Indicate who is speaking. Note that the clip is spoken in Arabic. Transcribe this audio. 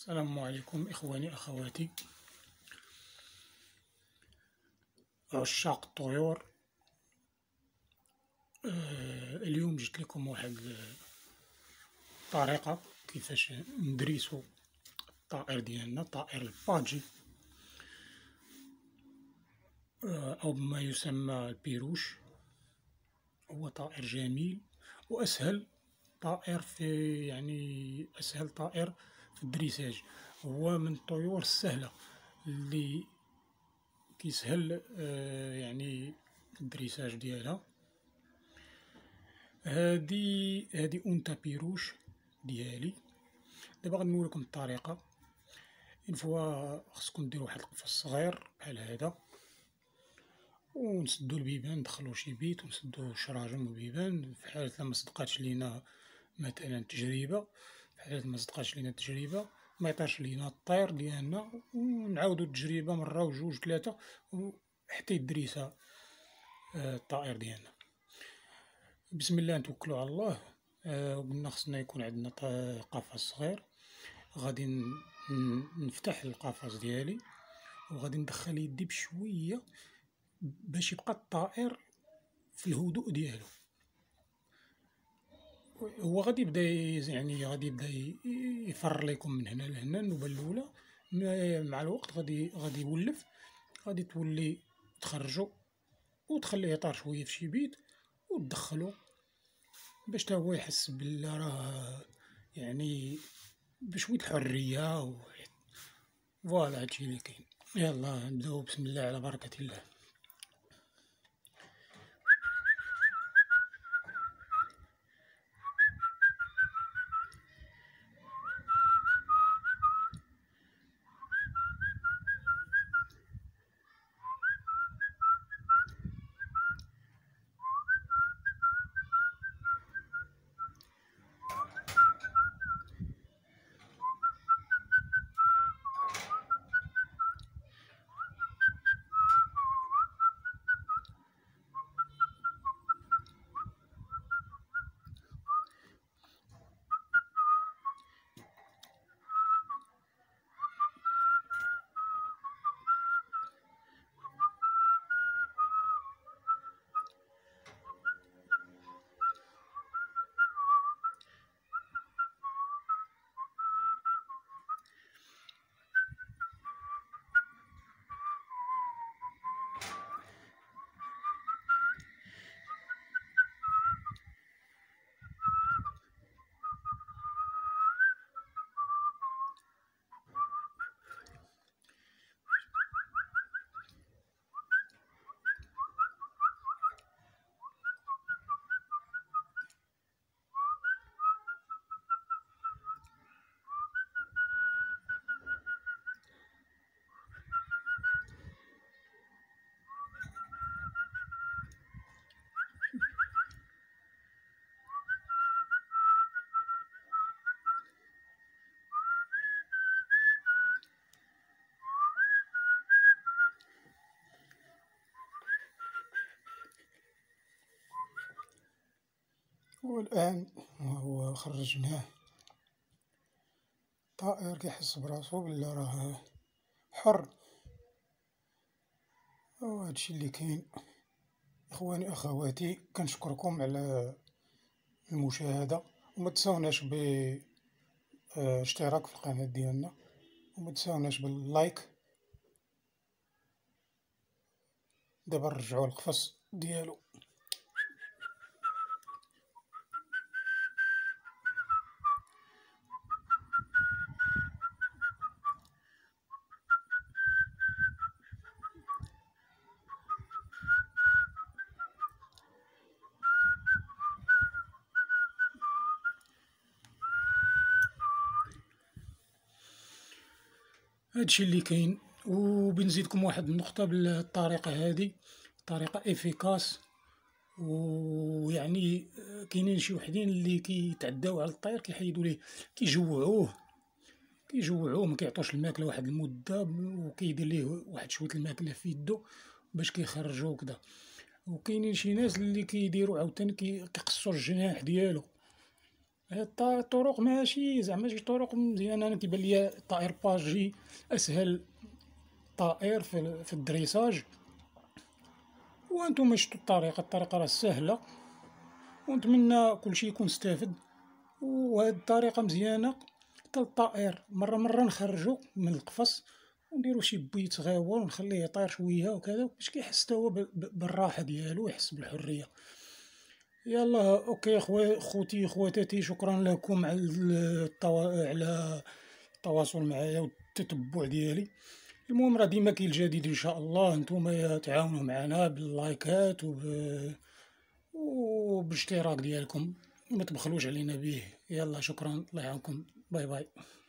Speaker 1: السلام عليكم إخواني أخواتي عشاق الطيور. اليوم جبت لكم واحد الطريقة كيفاش ندريسو الطائر ديالنا، طائر الباجي أو ما يسمى البيروش. هو طائر جميل وأسهل طائر أسهل طائر في الدريساج. هو من الطيور السهلة اللي كيسهل الدريساج ديالها. هادي أنثى بيروش ديالي. دابا غنوريكم الطريقة. اون فوا خصكم ديروا واحد القفص صغير بحال هذا، ونسدو البيبان، ندخلو شي بيت ونسدو الشراجم والبيبان في حالة ما صدقاتش لينا مثلا التجربة. في حالة ما صدقاتش لينا التجربة ما يطيرش لينا الطير ديالنا، ونعاودو التجربة مرة وجوج ثلاثة حتى يدريسا الطائر ديالنا. بسم الله نتوكلوا على الله. قلنا خصنا يكون عندنا قفص صغير. غادي نفتح القفص ديالي وغادي ندخل يدي بشويه باش يبقى الطائر في الهدوء ديالو. هو غادي يبدا يفر لكم من هنا لهنا النوبه الاولى. مع الوقت غادي يولف، غادي تولي تخرجو وتخليه يطير شويه في شي بيت وتدخلو باش تا هو يحس بلي راه بشوية الحرية فوالا هادشي اللي كاين. يلا نبداو بسم الله على بركة الله. والآن هو خرجناه، طائر كيحس براسو بلي راه حر. وهادشي اللي كاين. إخواني أخواتي، كنشكركم على المشاهدة، وما تنساوناش اشتراك في القناة ديالنا، وما تنساوناش باللايك. دابا نرجعو للقفص ديالو. هادشي اللي كاين. وبنزيدكم واحد النقطة بالطريقة هادي، طريقة افيكاس. كاينين شي وحدين اللي كيتعداو على الطير، كيحيدوا ليه، كيجوعوه ما كيعطوش الماكلة واحد المدة، وكيدير ليه واحد شوية الماكلة في يدو باش كيخرجو كدا. وكاينين شي ناس اللي كيديروا عاوتاني كيقصوا الجناح ديالو الطرق ماشي زعما شي طرق مزيانة، أنا كيبان ليا الطائر باجي أسهل طائر في الدريساج. وانتم شفتوا الطريقة راه ساهلة، ونتمنى كلشي يكون استافد. وهاد الطريقة مزيانة حتى للطائر، مرة نخرجو من القفص ونديرو شي بيت غابة ونخليه يطير شوية وكذا باش كيحس تا هو بالراحة ديالو ويحس بالحرية. يلا اوكي خوتي خواتاتي، شكرا لكم على على التواصل معايا والتتبع ديالي. المهم راه ديما كاين الجديد ان شاء الله، نتوما تعاونوا معنا باللايكات وبالاشتراك ديالكم، ما تبخلوش علينا به. يلا شكرا، الله يعاونكم، باي باي.